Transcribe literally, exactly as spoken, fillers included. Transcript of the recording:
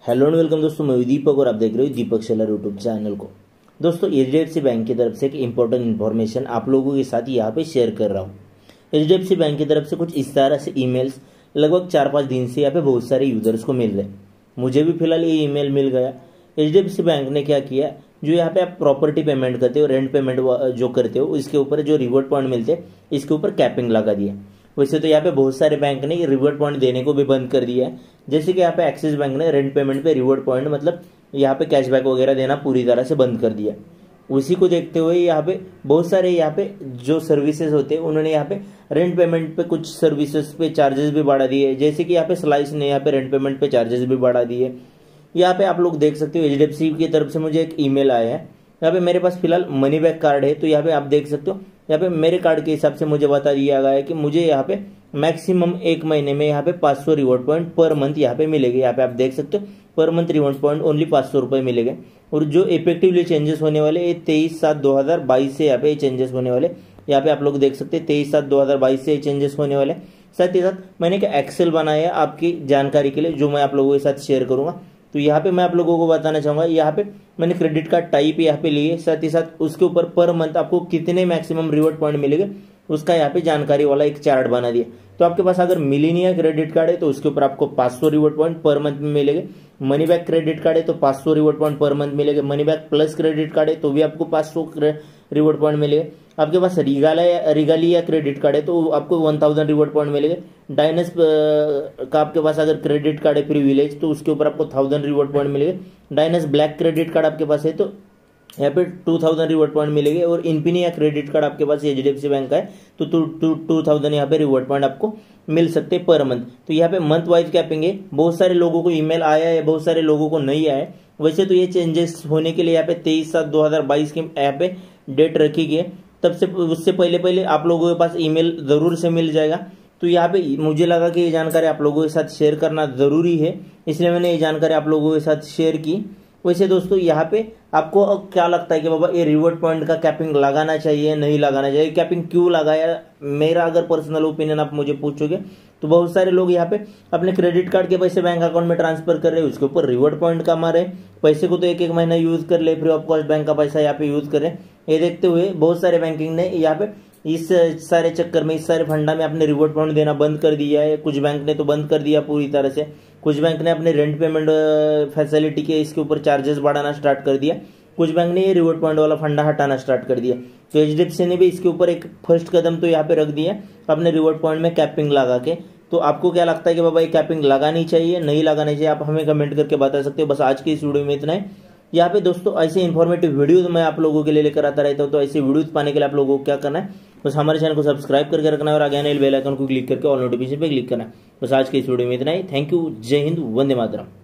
Hello and welcome दोस्तों, मैं दीपक और आप देख रहे हो दीपक शेलर यूट्यूब चैनल को। दोस्तों, H D F C bank की तरफ से एक इंपॉर्टेंट इन्फॉर्मेशन आप लोगों के साथ यहाँ पे शेयर कर रहा हूँ। H D F C bank की तरफ से कुछ इस तरह से ईमेल्स लगभग चार पाँच दिन से यहाँ पे बहुत सारे यूजर्स को मिल रहे हैं। मुझे भी फिलहाल ये ईमेल मिल गया। H D F C bank ने क्या किया, जो यहाँ पे आप प्रॉपर्टी पेमेंट करते हो, रेंट पेमेंट जो करते हो, इसके ऊपर जो रिवॉर्ड पॉइंट मिलते हैं इसके ऊपर कैपिंग लगा दिया। वैसे तो यहाँ पे बहुत सारे बैंक ने रिवॉर्ड पॉइंट देने को भी बंद कर दिया है, जैसे कि यहाँ पे एक्सिस बैंक ने रेंट पेमेंट पे रिवॉर्ड पॉइंट मतलब यहाँ पे कैशबैक वगैरह देना पूरी तरह से बंद कर दिया। उसी को देखते हुए यहाँ पे बहुत सारे यहाँ पे जो सर्विसेज होते हैं उन्होंने यहाँ पे रेंट पेमेंट पे कुछ सर्विसेज पे चार्जेस भी बढ़ा दिए, जैसे कि यहाँ पे स्लाइस ने यहाँ पे रेंट पेमेंट पे चार्जेस भी बढ़ा दिए। यहाँ पे आप लोग देख सकते हो एच डी एफ सी की तरफ से मुझे एक ईमेल आया है। यहाँ पे मेरे पास फिलहाल मनी बैक कार्ड है, तो यहाँ पे आप देख सकते हो यहाँ पे मेरे कार्ड के हिसाब से मुझे बता दिया गया है कि मुझे यहाँ पे मैक्सिमम एक महीने में यहाँ पे पाँच सौ रिवॉर्ड पॉइंट पर मंथ यहाँ पे मिलेंगे। यहाँ पे आप देख सकते हो per month reward point only पाँच सौ रुपये मिलेंगे। और जो इफेक्टिवली चेंजेस होने वाले ये तेईस सात दो हजार बाईस से यहाँ पे चेंजेस होने वाले। यहाँ पे आप लोग देख सकते हैं तेईस सात दो हजार बाईस से चेंजेस होने वाले। साथ ही साथ मैंने एक एक्सेल बनाया है आपकी जानकारी के लिए, जो मैं आप लोगों के साथ शेयर करूंगा। तो यहाँ पे मैं आप लोगों को बताना चाहूंगा, यहाँ पे मैंने क्रेडिट कार्ड टाइप यहाँ पे लिए, साथ ही साथ उसके ऊपर पर मंथ आपको कितने मैक्सिमम रिवॉर्ड पॉइंट मिलेंगे उसका यहाँ पे जानकारी वाला एक चार्ट बना दिया। तो आपके पास अगर मिलीनियर क्रेडिट कार्ड है तो उसके ऊपर आपको पाँच सौ रिवॉर्ड पॉइंट पर मंथ में मिलेंगे। मनी बैक क्रेडिट कार्ड है तो पाँच सौ रिवॉर्ड पॉइंट पर मंथ मिलेंगे। Money back plus credit card है तो भी आपको पाँच सौ रिवॉर्ड पॉइंट मिलेंगे। आपके पास रिगालिया रिगालिया क्रेडिट कार्ड है तो आपको वन थाउजेंड रिवॉर्ड पॉइंट मिलेंगे। डायनस का आपके पास अगर क्रेडिट कार्ड है प्रिविलेज तो उसके ऊपर आपको थाउजेंड रिवॉर्ड पॉइंट मिलेंगे। डायनस ब्लैक क्रेडिट कार्ड आपके पास है तो यहाँ पे टू थाउजेंड रिवॉर्ड पॉइंट मिलेंगे। और इन्फिनिया क्रेडिट कार्ड आपके पास H D F C bank का है तो टू टू टू थाउजेंड यहाँ पे रिवॉर्ड पॉइंट आपको मिल सकते हैं पर मंथ। तो यहाँ पे मंथ वाइज कैपिंग है। बहुत सारे लोगों को ईमेल आया है, बहुत सारे लोगों को नहीं आया है। वैसे तो ये चेंजेस होने के लिए यहाँ पे तेईस सात दो हजार बाईस की यहाँ पे डेट रखी गई है, तब से उससे पहले पहले आप लोगों के पास ईमेल जरूर से मिल जाएगा। तो यहाँ पे मुझे लगा कि ये जानकारी आप लोगों के साथ शेयर करना जरूरी है, इसलिए मैंने ये जानकारी आप लोगों के साथ शेयर की। वैसे दोस्तों, यहाँ पे आपको क्या लगता है कि बाबा ये रिवॉर्ड पॉइंट का कैपिंग लगाना चाहिए नहीं लगाना चाहिए, कैपिंग क्यों लगाया? मेरा अगर पर्सनल ओपिनियन आप मुझे पूछोगे तो बहुत सारे लोग यहाँ पे अपने क्रेडिट कार्ड के पैसे बैंक अकाउंट में ट्रांसफर कर रहे हैं, उसके ऊपर रिवॉर्ड पॉइंट कमा रहे हैं। पैसे को तो एक एक महीना यूज कर ले, फ्री ऑफ कॉस्ट बैंक का पैसा यहाँ पे यूज कर रहे हैं। ये देखते हुए बहुत सारे बैंकिंग ने यहाँ पे इस सारे चक्कर में, इस सारे फंडा में अपने रिवॉर्ड पॉइंट देना बंद कर दिया है। कुछ बैंक ने तो बंद कर दिया पूरी तरह से। कुछ बैंक ने अपने रेंट पेमेंट फैसिलिटी के इसके ऊपर चार्जेस बढ़ाना स्टार्ट कर दिया। कुछ बैंक ने ये रिवॉर्ड पॉइंट वाला फंडा हटाना स्टार्ट कर दिया। तो एच डी एफ सी ने भी इसके ऊपर एक फर्स्ट कदम तो यहाँ पे रख दिया अपने रिवॉर्ड पॉइंट में कैपिंग लगा के। तो आपको क्या लगता है कि बाबा ये कैपिंग लगानी चाहिए नहीं लगानी चाहिए? आप हमें कमेंट करके बता सकते हो। बस आज की इस वीडियो में इतना है। यहाँ पे दोस्तों ऐसे इन्फॉर्मेटिव वीडियोज मैं आप लोगों के लिए लेकर आता रहता हूँ, तो ऐसे वीडियोज पाने के लिए आप लोगों को क्या करना है, बस हमारे चैनल को सब्सक्राइब करके रखना है और आगे आने वाले बेल आइकन को क्लिक करके ऑल नोटिफिकेशन पे क्लिक करना है। बस आज के इस वीडियो में इतना ही। थैंक यू, जय हिंद, वंदे मातरम।